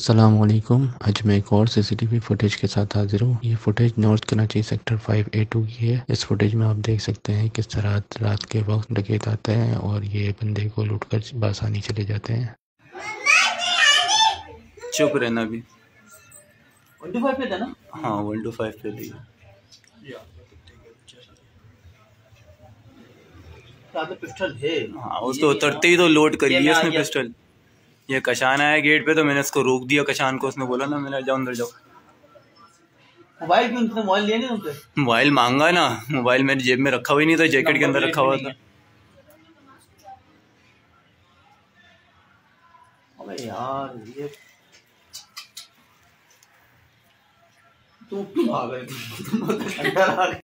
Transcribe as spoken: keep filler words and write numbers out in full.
अस्सलामुअलैकुम। आज मैं एक और सीसीटीवी फुटेज के साथ हाजिर हूँ। ये footage north Karachi sector five A two की है। इस फुटेज में आप देख सकते हैं किस तरह रात के वक्त डकैत आते हैं और ये बंदे को लूटकर बासानी चले जाते हैं। चुप रहना भी वन टू फाइव पे था ना। हाँ वन टू फाइव पे थी। तो पिस्टल है। हाँ उस तो उतरते ही तो लोड करी है उसने पिस्टल। ये कशान आया गेट पे तो मैंने उसको रोक दिया। कशान को उसने बोला ना मैंने जाओ अंदर जाओ। मोबाइल क्यों तुमने मोबाइल लिया नहीं तुमसे? मोबाइल मांगा ना। मोबाइल मेरी जेब में रखा हुआ ही नहीं था, जैकेट के अंदर रखा हुआ था। अबे यार ये तुम क्यों आ गए? तुम